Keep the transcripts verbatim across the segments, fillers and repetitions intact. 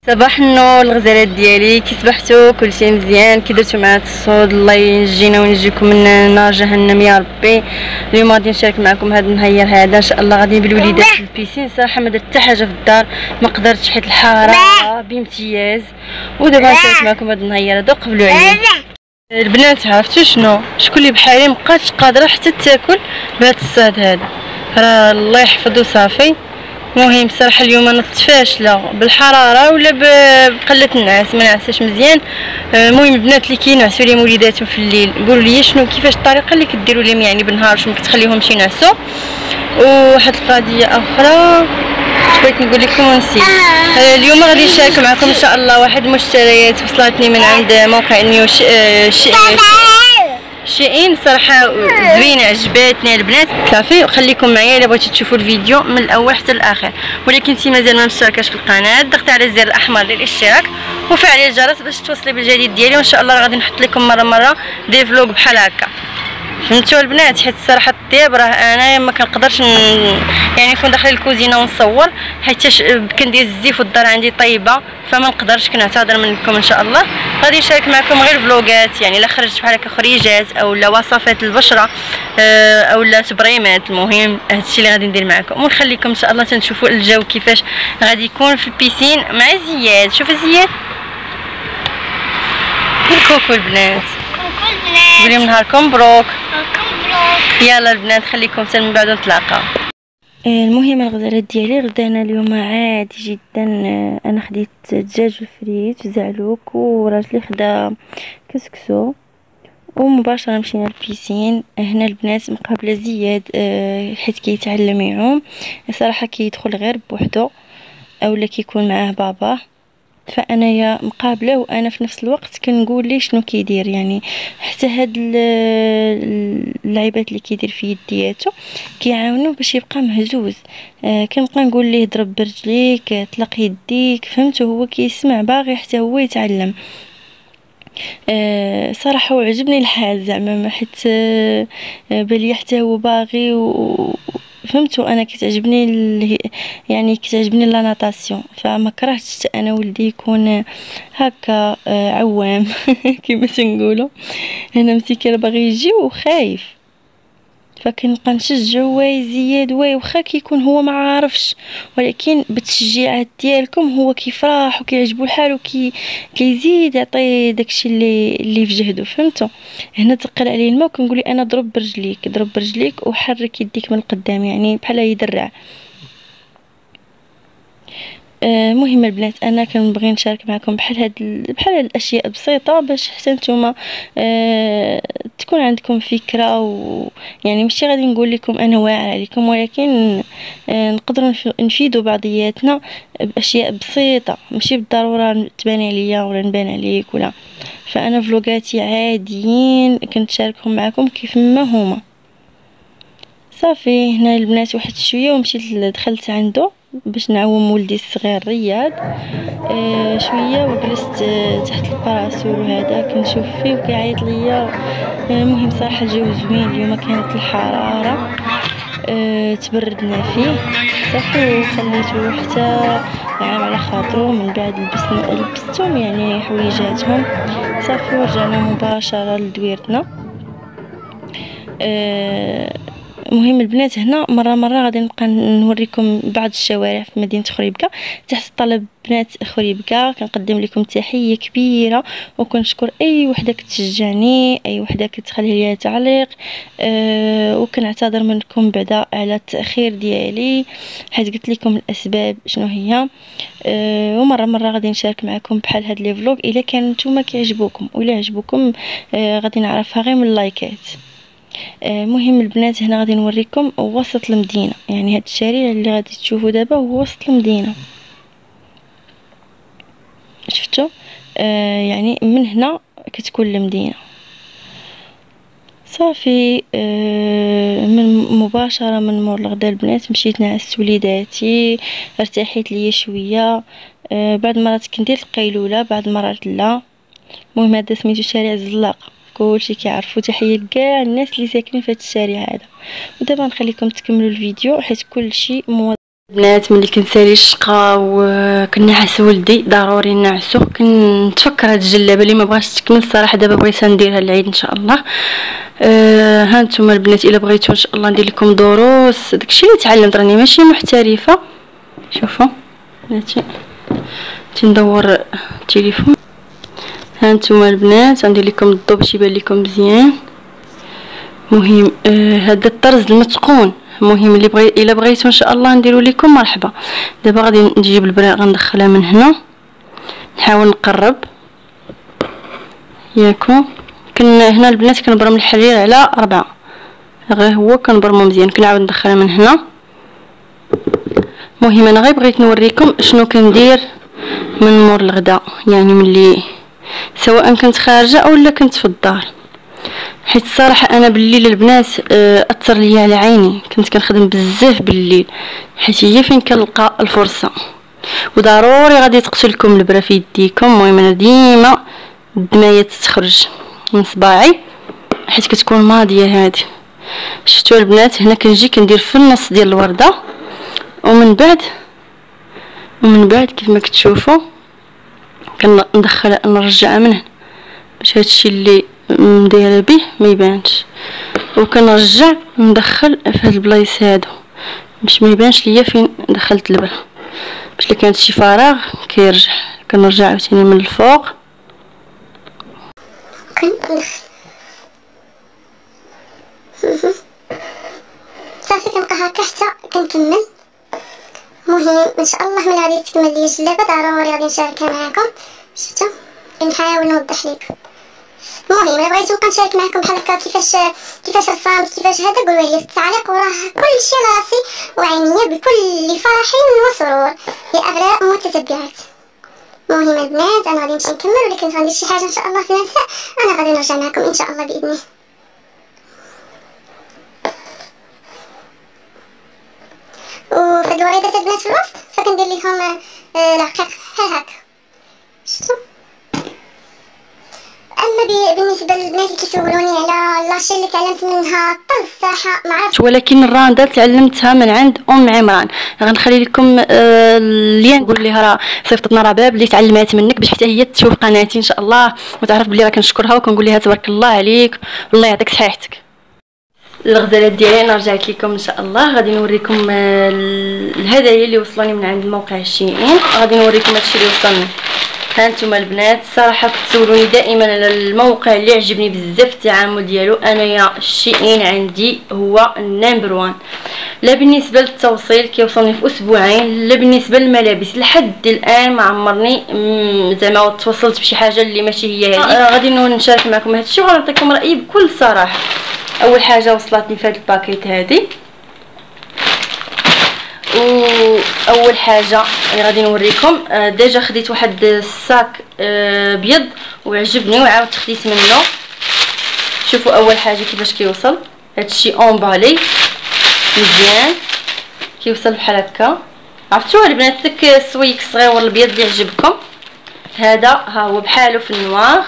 صباح النور الغزالات ديالي، كي صبحتوا كلشي مزيان؟ كي درتوا مع التصود الله ينجينا وينجيكم من نار جهنم يا ربي. اليوم غادي نشارك معكم هذا النهار هذا ان شاء الله. غادي بالوليدات في البيسين. صراحه ما درت حتى حاجه في الدار، ما قدرتش حيت الحراره بامتياز. ودابا نشارك معكم هذا النهار هذا. قبلوا عليه البنات، عرفتوا شنو؟ شكون اللي بحالي مابقاتش قادره حتى تاكل بهذا الصاد هذا، راه الله يحفظه صافي. المهم صراحه اليوم انا فاشله بالحراره ولا بقله النعاس، ما نعساش مزيان. المهم البنات اللي كينعسوا ليهم وليداتهم في الليل قولوا لي شنو كيفاش الطريقه اللي كديروا لهم يعني بالنهار، واش ما كتخليوهمش ينعسوا. وواحد القضيه اخرى بغيت نقول لكم ونسيت. اليوم غادي نشارك معكم ان شاء الله واحد المشتريات وصلتني من عند موقع نيو شيئين. شيئين صراحه زوينه عجباتني البنات صافي. وخليكم معايا الا بغيتوا تشوفوا الفيديو من الاول حتى الاخر. ولكن انت مازال ما مشتركاش في القناه، ضغطي على الزر الاحمر للاشتراك وفعلي الجرس باش توصلي بالجديد ديالي. وان شاء الله غادي نحط لكم مره مره دي فلوق بحال هكا، فهمتوا البنات؟ حيت الصراحه الطياب راه انا ما كنقدرش ن... يعني نكون داخله الكوزينه ونصور حيت كندير الزيت والدار عندي طيبه، فما نقدرش. كنعتذر منكم ان شاء الله. غادي نشارك معكم غير فلوقات، يعني الا خرجت بحال هكا خريجات او لا وصفات البشره او لا تبريمات. المهم هادشي اللي غادي ندير معكم ونخليكم ان شاء الله تنشوفوا الجو كيفاش غادي يكون في البيسين مع زياد. شوفوا زياد الكوكو البنات، قولي من نهاركم مبروك. يلا البنات خليكم حتى من بعد نتلاقاو. المهم الغزالات ديالي غدانا اليوم عادي جدا. انا خديت دجاج في الفريت وزعلوك، وراجلي خدا كسكسو، ومباشره مشينا للبيسين. هنا البنات مقابله زياد حيت كيتعلم يعوم. صراحه كيدخل غير بوحدو اولا كيكون معاه باباه، فانايا مقابله وانا في نفس الوقت كنقول ليه شنو كيدير. يعني حتى هاد اللعيبات اللي كيدير في يدياتو كيعاونوه باش يبقى مهزوز. آه كنبقى نقول ليه ضرب برجليك، اطلق يديك، فهمتوا؟ هو كيسمع باغي حتى هو يتعلم. آه صراحه وعجبني الحال زعما حيت آه بلي حتى هو باغي و فهمتوا. انا كتعجبني يعني كتعجبني لا ناتاسيون، فما كرهتش انا ولدي يكون هكا عوام كما تنقولوا. هنا مسكين باغي يجي وخايف، فكنبقى نشجعو واي زياد واي، واخا كيكون هو ما عارفش، ولكن بالتشجيعات ديالكم هو كيفرح وكيعجبو الحال وكي كيزيد يعطي داكشي اللي اللي في جهدو. فهمتوا؟ هنا تقل عليه الماء وكنقول انا ضرب برجليك ضرب برجليك وحرك يديك من القدام، يعني بحال يدرع. المهم البنات انا كنبغي نشارك معكم بحال هاد بحال هاد الاشياء بسيطه باش حتى نتوما أه تكون عندكم فكره. ويعني ماشي غادي نقول لكم انا واعر عليكم، ولكن أه نقدروا نفيدوا بعضياتنا باشياء بسيطه، ماشي بالضروره تبان عليا ولا نبان عليك ولا. فانا فلوقاتي عاديين كنتشاركهم معكم كيف ما هما صافي. هنا البنات واحد شويه ومشيت دخلت عنده باش نعوم ولدي الصغير رياض آه شويه، وجلست آه تحت الباراسول وهذا كنشوف فيه وكيعيط ليا. المهم آه صراحه الجو زوين اليوم، كانت الحراره آه تبردنا فيه صافي، وخليته حتى عام على خاطرو. من بعد لبسنا لبستهم يعني حويجاتهم صافي، ورجعنا مباشره لدويرتنا. آه المهم البنات هنا مره مره غادي نبقى نوريكم بعض الشوارع في مدينه خريبكه. تحت طلب بنات خريبكه كنقدم لكم تحيه كبيره، وكنشكر اي وحده كتشجعني، اي وحده كتخلي لي تعليق. أه وكنعتذر منكم بعدا على التاخير ديالي حيت قلت لكم الاسباب شنو هي. أه ومره مره غادي نشارك معكم بحال هاد لي فلوق الا كان نتوما كيعجبوكم، ولا عجبوكم أه غادي نعرفها غير من اللايكات. المهم البنات هنا غادي نوريكم وسط المدينه، يعني هاد الشارع اللي غادي تشوفوا دابا هو وسط المدينه. شفتوا؟ آه يعني من هنا كتكون المدينه صافي. آه من مباشره من مور الغدا البنات مشيت نعست وليداتي، ارتاحيت ليا شويه. آه بعد مرات كندير القيلوله بعد مرات لا. المهم هذا سميتو شارع الزلاقه، كلشي كيعرفوا. تحيه لكاع الناس اللي ساكنين في هذا الشارع هذا. ودابا نخليكم تكملوا الفيديو حيت كلشي بنات ملي كنسالي الشقه وكنعس ولدي ضروري نعسو، كنتفكر هاد الجلابه اللي ما بغاش تكمل الصراحه. دابا بغيت نديرها العيد ان شاء الله. أه ها نتوما البنات الا بغيتو ان شاء الله ندير لكم دروس داكشي اللي تعلمت، راني ماشي محترفه. شوفوا بناتي تندور التليفون. ها نتوما البنات غندير لكم الضو باش يبان لكم مزيان. مهم آه هذا الطرز المتقون مهم، اللي بغي الا بغيتو ان شاء الله نديرو لكم مرحبا. دابا غادي نجيب البراء غندخلها من هنا، نحاول نقرب ياكو. كن هنا البنات كنبرم الحرير على أربعة، غير هو كنبرمو مزيان. كنعاود ندخلها من هنا. مهم انا غير بغيت نوريكم شنو كندير من مور الغداء، يعني ملي سواء كنت خارجه او لا كنت في الدار، حيت الصراحه انا بالليل البنات اثر ليا على عيني. كنت كنخدم بزاف بالليل حيت هي فين كنلقى الفرصه، وضروري غادي تقتلكم البرا في يديكم. المهم انا ديما الدمايه تخرج من صباعي حيت كتكون ماضيه هذه. شفتوا البنات هنا كنجي كندير في النص ديال الورده، ومن بعد ومن بعد كيف ما كتشوفوا كندخل نرجعها من هنا باش هادشي اللي مدايره به ما يبانش، وكنرجع ندخل في هاد البلايص هادو باش ما يبانش ليا فين دخلت البرا، باش الا كانت شي فراغ كيرجع. كنرجع عاوتاني من الفوق صافي كنبقى هكا حتى كنكمل. المهم ان شاء الله ملي غادي تكمل لي الجلابه ضروري غادي نشاركها معكم. شفتوا كنحاول نوضح لكم. المهم الا بغيتو نبقى نشارك معكم بحال هكا كيفاش كيفاش رسمت كيفاش هذا قولوا لي في التعليق، وراه كلشي على راسي وعينيا بكل فرح وسرور يا ابناء متتبعات. المهم البنات انا غادي نمشي نكمل، ولا كنت غندير شي حاجه ان شاء الله في المساء انا غادي نرجع معكم ان شاء الله باذن الله. وفي الوريدات البنات في الوسط فكندير ليهم الرقيق بحال هكا. شفتوا؟ اما بالنسبه للبنات اللي كيسولوني على لاشين اللي تعلمت منها الطز الصراحه ما عرفتش، ولكن الراندا تعلمتها من عند ام عمران. غنخلي لكم آه اللين نقول لها راه صيفطتنا رباب اللي تعلمات منك باش حتى هي تشوف قناتي ان شاء الله وتعرف بلي راه كنشكرها وكنقول لها تبارك الله عليك والله يعطيك صحيحتك. الغزالات ديالي انا رجعت لكم ان شاء الله. غادي نوريكم آه الهدايا اللي وصلوني من عند الموقع الشيئين. غادي نوريكم هادشي اللي وصلني. ها نتوما البنات الصراحه كتسولوني دائما على الموقع اللي عجبني بزاف التعامل ديالو. انايا الشيئين عندي هو النمبر وان، لا بالنسبه للتوصيل كيوصلني في اسبوعين، لا بالنسبه للملابس لحد الان ما عمرني زعما توصلت بشي حاجه اللي ماشي هي هذه. آه غادي نشارك معكم هادشي وغنعطيكم رايي بكل صراحه. اول حاجه وصلتني في هذا الباكيت هذه، واول حاجه اللي غادي نوريكم آه ديجا خديت واحد الساك آه بيض وعجبني وعاودت خديت منه. شوفوا اول حاجه كيفاش كيوصل هادشي اونبالي مزيان، كيوصل بحال هكا. عرفتوا البنات داك السويك الصغيور الابيض اللي عجبكم هذا ها هو بحالو في النوار.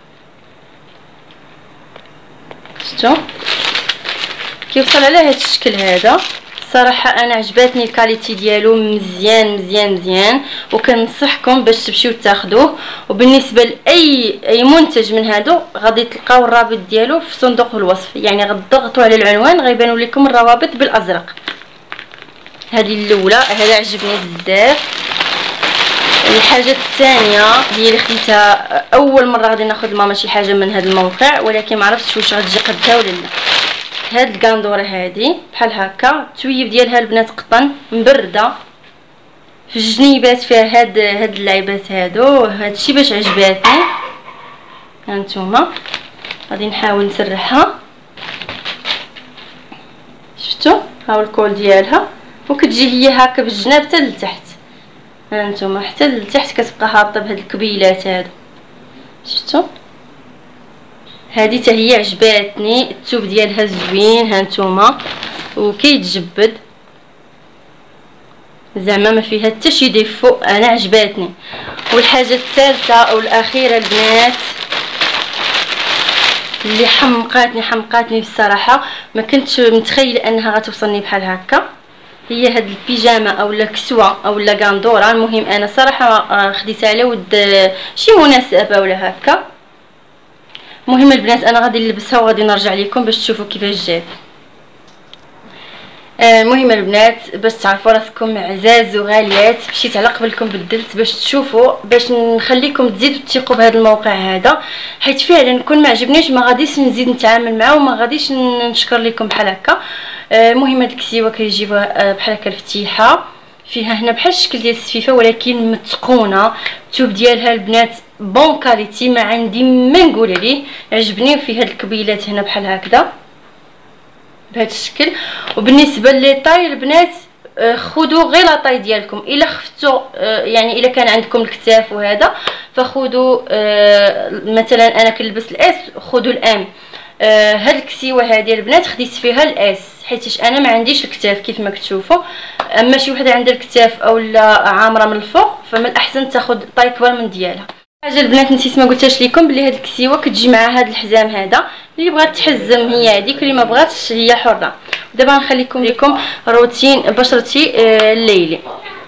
شفتوا كيوصل على هذا الشكل هذا. صراحه انا عجباتني الكاليتي ديالو مزيان مزيان مزيان، وكنصحكم باش تمشيو تاخذوه. وبالنسبه لاي اي منتج من هادو غادي تلقاو الرابط ديالو في صندوق الوصف، يعني غتضغطوا على العنوان غيبانوا لكم الروابط بالازرق. هذه الاولى هذا عجبني بزاف. الحاجه الثانيه هي اللي خديتها اول مره غادي ناخذ ماما شي حاجه من هذا الموقع، ولكن ما عرفتش واش غتجي قدها ولا لا. هاد القندوره هادي بحال هكا التويب ديالها البنات قطن مبرده في الجنيبات فيها هاد هاد اللعيبات هادو. هادشي باش عجباتني. هانتوما غادي نحاول نسرحها. شفتوا ها هو الكول ديالها، وكتجي هي هكا بالجناب حتى لتحت. هانتوما حتى لتحت كتبقى هابطه بهاد الكبيلات هادو. شفتوا هذه حتى هي عجباتني، الثوب ديالها زوين هانتوما وكيتجبد زعما ما فيها حتى شي ديفو، انا عجباتني. والحاجه الثالثه او الاخيره البنات اللي حمقاتني حمقاتني بصراحه، ما كنتش متخيله انها غتوصلني بحال هكا. هي هاد البيجامه اولا كسوه اولا غاندوره. المهم انا صراحه خديتها على ود شي مناسبه ولا هكا. المهم البنات انا غادي نلبسها وغادي نرجع لكم باش تشوفوا كيفاش جات. المهم البنات باش تعرفوا راسكم عزاز وغاليات، مشيت على قبلكم بدلت باش تشوفوا، باش نخليكم تزيدوا تثيقوا بهذا الموقع هذا، حيت فعلا كون ما عجبنيش ما غاديش نزيد نتعامل معاه وما غاديش نشكر لكم بحال هكا. المهم هاد الكسيوه كيجيوها بحال هكا الفتيحه، فيها هنا بحال الشكل ديال السفيفه ولكن متقونه. الثوب ديالها البنات بون كاليتي، ما عندي ما نقول عليه، عجبني. فيه هاد الكبيلات هنا بحال هكذا بهذا الشكل. وبالنسبه لي طاي البنات خذوا غير لا طاي ديالكم، الا خفتوا يعني الا كان عندكم الكتاف وهذا فخذوا مثلا انا كنلبس الاس خذوا الام. هاد الكسيوه هذه البنات خديت فيها الاس حيتاش انا ما عنديش الكتاف كيف ما كتشوفوا. اما شي وحده عندها الكتاف اولا عامره من الفوق فمن الاحسن تاخذ طاي كبر من ديالها. حاجه البنات نسيت ما قلتهاش لكم بلي هاد الكسيوه كتجي مع هاد الحزام هذا، اللي بغات تحزم هي هذيك، اللي ما بغاتش هي حره. دابا نخليكم لكم روتين بشرتي الليلي.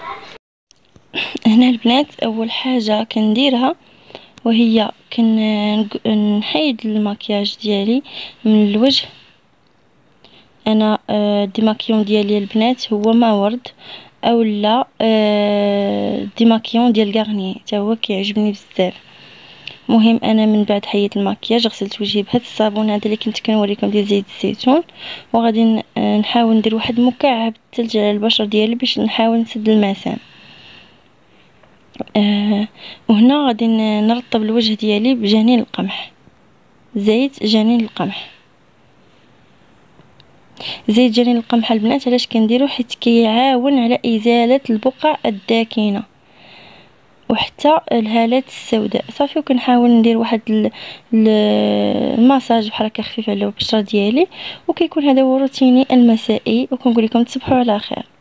هنا البنات اول حاجه كنديرها وهي كنحيد المكياج ديالي من الوجه. انا ديماكيون ديالي البنات هو ما ورد اولا ديماكيون ديال غارنيي حتى هو كيعجبني بزاف. مهم انا من بعد حيدت المكياج غسلت وجهي بهذا الصابون هذا اللي كنت كنوريكم ديال زيت الزيتون، وغادي نحاول ندير واحد مكعب الثلج على البشره ديالي باش نحاول نسد المسام. آه وهنا غادي نرطب الوجه ديالي بجنين القمح، زيت جنين القمح. زيت جنين القمح البنات علاش كنديرو؟ حيت كيعاون على ازاله البقع الداكنه وحتى الهالات السوداء. صافي وكنحاول ندير واحد المساج بحال هكا خفيف على البشره ديالي، وكيكون هذا هو روتيني المسائي، وكنقول لكم تصبحوا على خير.